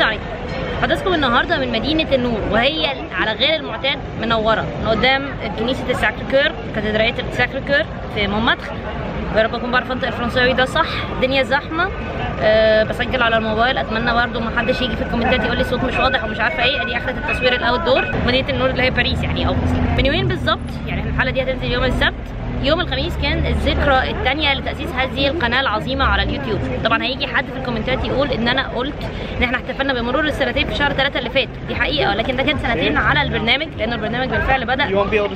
تايم. حدثكم النهارده من مدينه النور، وهي على غير المعتاد منوره من قدام كنيسه الساكريكور، كاتدرائيه الساكريكور في مونمارتر. يا رب اكون بعرف انطق الفرنساوي ده صح. الدنيا زحمه. بسجل على الموبايل، اتمنى برده ما حدش يجي في الكومنتات يقول لي الصوت مش واضح ومش عارفه ايه. ادي اخره التصوير الاوت دور مدينه النور اللي هي باريس يعني من يومين بالظبط. يعني الحلقه دي هتنزل يوم السبت. يوم الخميس كان الذكرى الثانيه لتاسيس هذه القناه العظيمه على اليوتيوب. طبعا هيجي حد في الكومنتات يقول ان انا قلت ان احنا احتفلنا بمرور السنتين في شهر 3 اللي فات. دي حقيقه، ولكن ده كان سنتين على البرنامج، لان البرنامج بالفعل بدا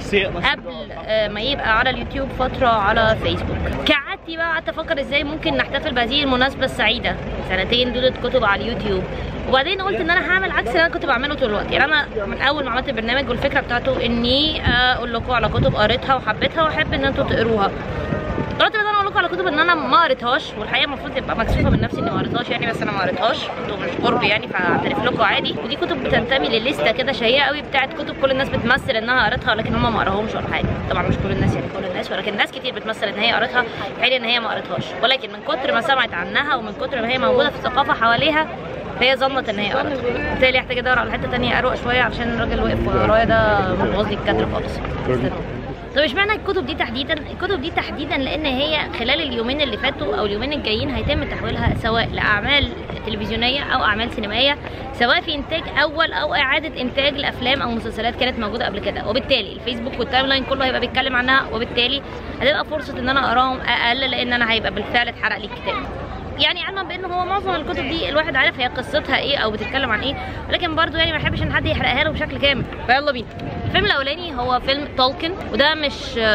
قبل ما يبقى على اليوتيوب فتره على فيسبوك. كعادتي بقى قعدت افكر ازاي ممكن نحتفل بهذه المناسبه السعيده، سنتين دودة كتب على اليوتيوب. وبعدين قلت ان انا هعمل عكس اللي انا كنت بعمله طول الوقت. يعني انا من اول ما عملت البرنامج والفكره بتاعته اني اقول لكم على كتب قريتها وحبيتها واحب ان انتوا تقروها. قلت ان انا اقول لكم على كتب ان انا ما قريتهاش، والحقيقه المفروض تبقى مكسوفه من نفسي اني ما قريتهاش يعني، بس انا ما قريتهاش. انتوا مش قرب يعني، فاعترف لكم عادي. ودي كتب بتنتمي لليسته كده شهيره قوي بتاعت كتب كل الناس بتمثل انها قريتها، ولكن هم ما قراهمش ولا حاجه. طبعا مش كل الناس يعني، كل الناس، ولكن ناس كتير بتمثل ان هي قريتها في حين ان هي ما قريتهاش. ولكن من كتر ما سمعت عنها ومن كتر ما هي موجوده في الثقافه حواليها هي ظنت ان هي قريتها. بالتالي احتاج ادور على حته ثانيه اروق شويه عشان الراجل واقف ورايا ده مبوظ لي الكادر خالص. طب اشمعنى الكتب دي تحديدا؟ الكتب دي تحديدا لان هي خلال اليومين اللي فاتوا او اليومين الجايين هيتم تحويلها سواء لاعمال تلفزيونيه او اعمال سينمائيه، سواء في انتاج اول او اعاده انتاج لافلام او مسلسلات كانت موجوده قبل كده. وبالتالي الفيسبوك والتايم لاين كله هيبقى بيتكلم عنها، وبالتالي هتبقى فرصه ان انا اقراهم اقل، لان انا هيبقى بالفعل اتحرق لي الكتاب. يعني علما بان هو معظم الكتب دي الواحد عارف هي قصتها ايه او بتتكلم عن ايه، ولكن برضو يعني ما بحبش ان حد يحرقها له بشكل كامل. فيلا بينا. الفيلم الاولاني هو فيلم تولكن، وده مش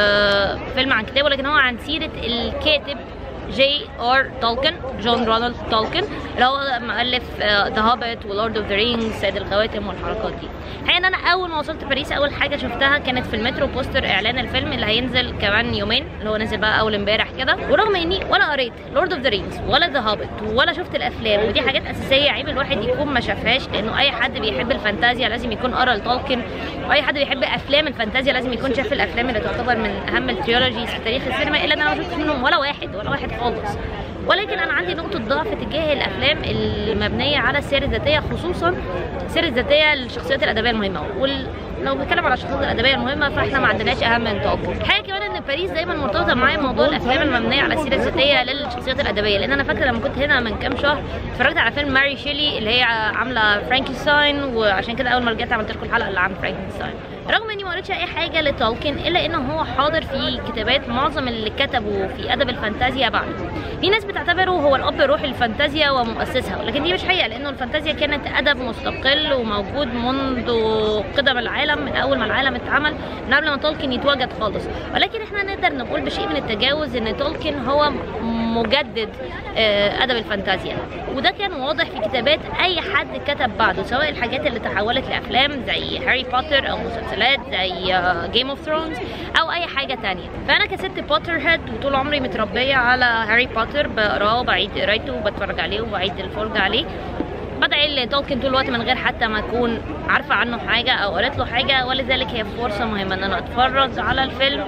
فيلم عن كتاب، ولكن هو عن سيره الكاتب J.R. تولكن، جون رونالد تولكن، اللي هو مؤلف ذا هوبيت ولورد اوف ذا رينجز، سيد الخواتم والحركات دي. الحقيقه ان انا اول ما وصلت باريس اول حاجه شفتها كانت في المترو بوستر اعلان الفيلم اللي هينزل كمان يومين، اللي هو نزل بقى اول امبارح كده. ورغم اني ولا قريت لورد اوف ذا رينجز ولا ذا هوبيت ولا شفت الافلام، ودي حاجات اساسيه عيب الواحد يكون ما شافهاش، لانه اي حد بيحب الفانتازيا لازم يكون قرا لتولكن، واي حد بيحب افلام الفانتازيا لازم يكون شاف الافلام اللي تعتبر من اهم التريولوجيز في تاريخ السينما، الا ان انا ما شفتش منهم ولا واحد خالص. ولكن انا عندي نقطه ضعف تجاه الافلام المبنيه على السير الذاتيه، خصوصا السير الذاتيه للشخصيات الادبيه المهمه. لو بنتكلم على الشخصيات الادبيه المهمه فاحنا ما عندناش اهم من تولكن. الحقيقه كمان ان باريس دايما مرتبطه معايا موضوع الافلام المبنيه على السيره الذاتيه للشخصيات الادبيه، لان انا فاكره لما كنت هنا من كام شهر اتفرجت على فيلم ماري شيلي اللي هي عامله فرانكنستاين، وعشان كده اول ما رجعت عملت لكم الحلقه اللي عن فرانكنستاين. رغم اني ما قريتش اي حاجه لتولكن، الا انه هو حاضر في كتابات معظم اللي كتبوا في ادب الفانتازيا بعد. في ناس بتعتبره هو الاب الروحي للفانتازيا ومؤسسها، ولكن دي مش حقيقه، لانه الفانتازيا كانت ادب مستقل وموجود منذ قدم العالم، من اول ما العالم اتعمل، من قبل ما تولكن يتوجد خالص. ولكن احنا نقدر نقول بشيء من التجاوز ان تولكن هو مجدد ادب الفانتازيا، وده كان واضح في كتابات اي حد كتب بعده، سواء الحاجات اللي تحولت لافلام زي هاري بوتر او مسلسلات زي جيم اوف ثرونز او اي حاجه تانية. فانا كست بوتر هيد وطول عمري متربيه على هاري بوتر، بقراه وبعيد قرايته وبتفرج عليه وبعيد الفرجه عليه. بدعي لتولكن طول الوقت من غير حتى ما اكون عارفه عنه حاجه او قريت له حاجه، ولذلك هي فرصه مهمه ان انا اتفرج على الفيلم،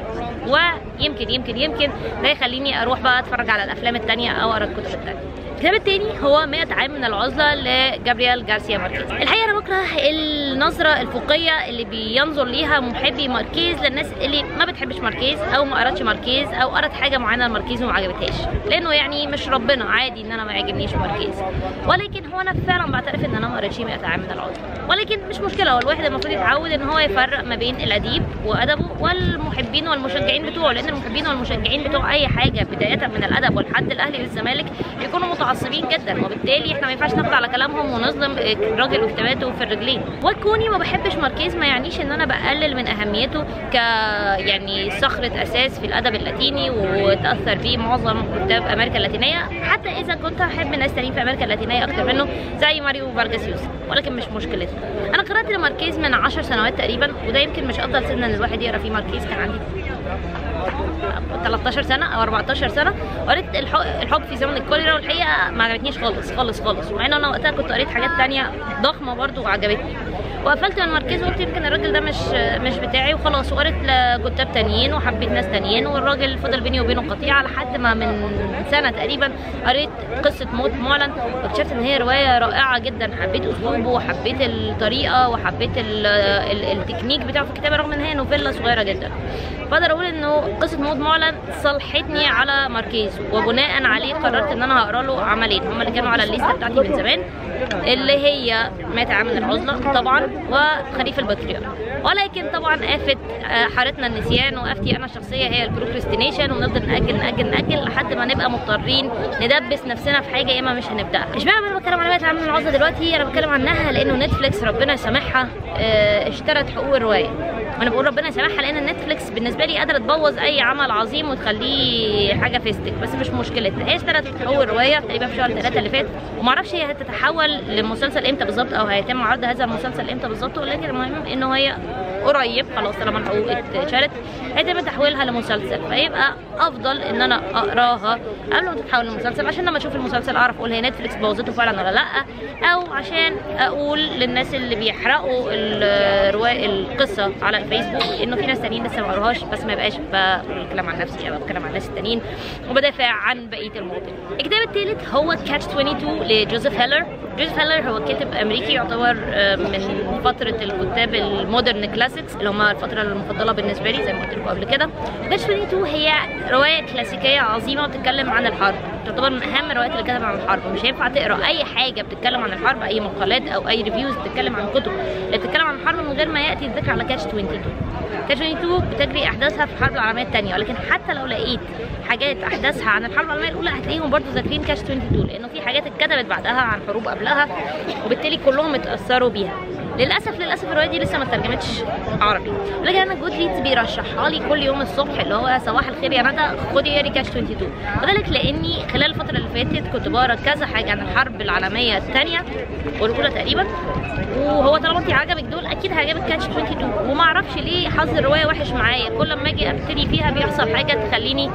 ويمكن ده يخليني اروح بقى اتفرج على الافلام التانية او اقرا الكتب التانية. الكتاب التاني هو 100 عام من العزله لجابرييل جارسيا ماركيز. الحقيقه انا بكره النظره الفوقيه اللي بينظر ليها محبي ماركيز للناس اللي ما بتحبش ماركيز او ما قراتش ماركيز او قرات حاجه معينه لماركيز وما عجبتهاش، لانه يعني مش ربنا، عادي ان انا ما يعجبنيش ماركيز. ولكن هو انا فعلا بعترف ان انا ما قريتش 100 عام من العزله، ولكن مش مشكله. هو الواحد المفروض يتعود ان هو يفرق ما بين الاديب وادبه والمحبين والمشجعين بتوعه، لان المحبين والمشجعين بتوع اي حاجه بدايه من الادب والحد الاهلي والزمالك بيكونوا متعصبين جدا، وبالتالي احنا ما ينفعش ناخد على كلامهم ونظلم الراجل وكتاباته في الرجلين. وكوني ما بحبش ماركيز ما يعنيش ان انا بقلل من اهميته ك يعني صخره اساس في الادب اللاتيني، وتاثر بيه معظم كتاب امريكا اللاتينيه، حتى اذا كنت احب ناس تانيين في امريكا اللاتينيه اكتر منه زي ماريو فارجاس يوسا، ولكن مش مشكلتنا. انا قرات لماركيز من 10 سنوات تقريبا، وده يمكن مش افضل سن ان الواحد يقرا فيه ماركيز. كان عندي 13 سنه او 14 سنه، قريت الحب في زمن الكوليرا، والحقيقه ما عجبتنيش خالص خالص خالص، ومع ان انا وقتها كنت قريت حاجات تانية ضخمه برضو وعجبتني. وقفلت من ماركيز وقلت يمكن الراجل ده مش بتاعي وخلاص، وقريت لكتاب تانيين وحبيت ناس تانيين، والراجل فضل بيني وبينه قطيعه لحد ما من سنه تقريبا قريت قصه موت معلن، واكتشفت ان هي روايه رائعه جدا. حبيت اسلوبه وحبيت الطريقه وحبيت التكنيك بتاعه في الكتابه، رغم ان هي نوفيلا صغيره جدا. فاقدر اقول انه قصه موت معلن صلحتني على ماركيز، وبناء عليه قررت ان انا هقرا له عملين هم اللي كانوا على الليسته بتاعتي من زمان، اللي هي مات عامل العزله طبعا وخريف البطريق. ولكن طبعا آفة حارتنا النسيان، وآفتي انا الشخصيه هي البروكريستينيشن، ونفضل نأجل لحد ما نبقى مضطرين ندبس نفسنا في حاجه يا اما مش هنبداها. اشمعنى انا بتكلم عن مات عامل العزله دلوقتي؟ انا بتكلم عنها لانه نتفليكس ربنا يسامحها اشترت حقوق الروايه. وانا بقول ربنا يسامحها لان نتفليكس بالنسبه لي قادره تبوظ اي عمل عظيم وتخليه حاجه فيستك، بس مش مشكلتها. هي اشترت حقوق الروايه تقريبا في شهر 3 اللي فات، ومعرفش هي هتتحول لمسلسل امتى بالظبط او هيتم عرض هذا المسلسل امتى بالظبط، ولكن المهم انه هي قريب خلاص طالما الحقوق اتشالت هيتم تحويلها لمسلسل، فيبقى افضل ان انا اقراها قبل ما تتحول لمسلسل، عشان لما اشوف المسلسل اعرف اقول هي نتفليكس بوظته فعلا ولا لا، او عشان اقول للناس اللي بيحرقوا القصه على الفيسبوك انه في ناس تانيين لسه ما قروهاش، بس ما يبقاش بتكلم عن نفسي او بتكلم عن الناس التانيين وبدافع عن بقيه المواطن. الكتاب الثالث هو كاتش 22 لجوزيف هيلر. جوزيف هيلر هو كاتب امريكي يعتبر من فتره الكتاب المودرن كلاسيكس اللي هم الفتره المفضله بالنسبه لي زي ما قلت لكم قبل كده. كاتش 22 هي روايه كلاسيكيه عظيمه بتتكلم عن الحرب، تعتبر من اهم الروايات اللي كتبت عن الحرب. مش هينفع تقرا اي حاجه بتتكلم عن الحرب، اي مقالات او اي ريفيوز بتتكلم عن كتب اللي بتتكلم عن الحرب من غير ما ياتي الذكر على كاتش 22. كاتش 22 بتجري احداثها في الحرب العالميه الثانيه، ولكن حتى لو لقيت حاجات احداثها عن الحرب العالميه الاولى هتلاقيهم برضو ذاكرين كاتش 22، لانه في حاجات اتكتبت بعدها عن حروب قبلها وبالتالي كلهم اتاثروا بيها. للاسف الروايه دي لسه ما اترجمتش عربي، ولكن انا جود ريدز بيرشحها لي كل يوم الصبح، اللي هو صباح الخير يا ندى خدي اقري كاتش 22، وذلك لاني خلال الفتره اللي فاتت كنت بقرا كذا حاجه عن الحرب العالميه الثانيه والاولى تقريبا، وهو طالما انت عجبك دول اكيد هيعجبك كاتش 22، وما اعرفش ليه حظ الروايه وحش معايا، كل ما اجي ابتدي فيها بيحصل حاجه تخليني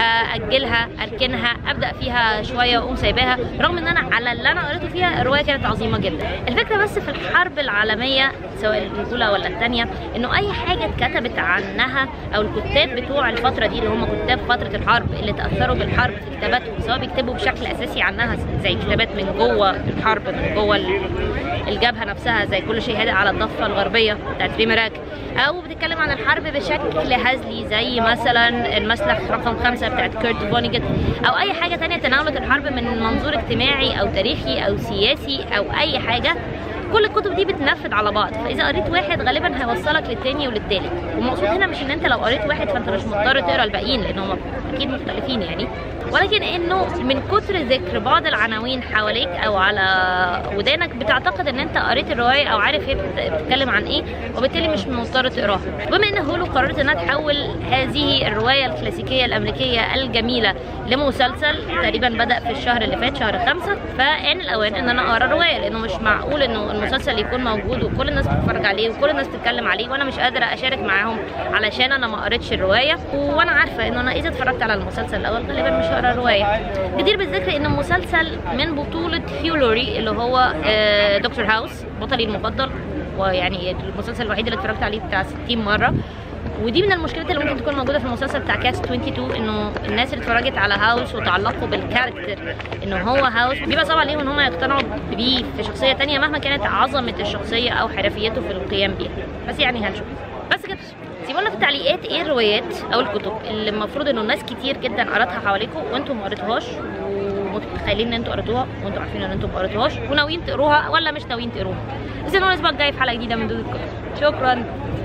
اجلها اركنها، ابدا فيها شويه واقوم سايباها، رغم ان انا على اللي انا قريته فيها الروايه كانت عظيمه جدا. الفكره بس في الحرب العالميه سواء الاولى ولا الثانيه انه اي حاجه اتكتبت عنها او الكتاب بتوع الفتره دي اللي هم كتاب فتره الحرب اللي تاثروا بالحرب في كتاباتهم، سواء بيكتبوا بشكل اساسي عنها زي كتابات من جوه الحرب من جوه الجبهه نفسها زي كل شيء هادئ على الضفه الغربيه بتاعت ريمراك، او بتتكلم عن الحرب بشكل هزلي زي مثلا المسلخ رقم 5 بتاعت كيرت فونيجت، او اي حاجه ثانيه تناولت الحرب من منظور اجتماعي او تاريخي او سياسي او اي حاجه. كل الكتب دي بتنفذ على بعض، فاذا قريت واحد غالبا هيوصلك للتاني وللتالت، والمقصود هنا مش ان انت لو قريت واحد فانت مش مضطر تقرا الباقيين لانهم اكيد مختلفين يعني، ولكن انه من كتر ذكر بعض العناوين حواليك او على ودانك بتعتقد ان انت قريت الروايه او عارف هي بتتكلم عن ايه، وبالتالي مش مضطر تقراها. بما ان هولو قررت انها تحول هذه الروايه الكلاسيكيه الامريكيه الجميله لمسلسل تقريبا بدا في الشهر اللي فات شهر 5، فان الاوان ان انا اقرا الروايه، لانه مش معقول انه المسلسل يكون موجود وكل الناس بتتفرج عليه وكل الناس بتتكلم عليه وانا مش قادره اشارك معاهم علشان انا ما قريتش الروايه، وانا عارفه انه انا اذا اتفرجت على المسلسل الاول غالبا مش هقرا الروايه. جدير بالذكر ان المسلسل من بطوله هيو لوري اللي هو دكتور هاوس بطلي المفضل، ويعني المسلسل الوحيد اللي اتفرجت عليه بتاع 60 مره، ودي من المشكلات اللي ممكن تكون موجوده في المسلسل بتاع كاتش 22 انه الناس اللي اتفرجت على هاوس وتعلقوا بالكاركتر انه هو هاوس بيبقى صعب عليهم ان هم يقتنعوا بيه في شخصيه ثانيه مهما كانت عظمه الشخصيه او حرفيته في القيام بيها. بس يعني هنشوف. بس كده سيبوا لنا في التعليقات ايه الروايات او الكتب اللي المفروض انه ناس كتير جدا قراتها حواليكم وانتم ما قريتوهاش، ومتخيلين ان انتوا قريتوها وانتوا عارفين ان انتوا ما قريتوهاش وناويين تقروها ولا مش ناويين تقروها. استنونا الاسبوع الجاي في حلقه جديده من دود الكتب. شكرا.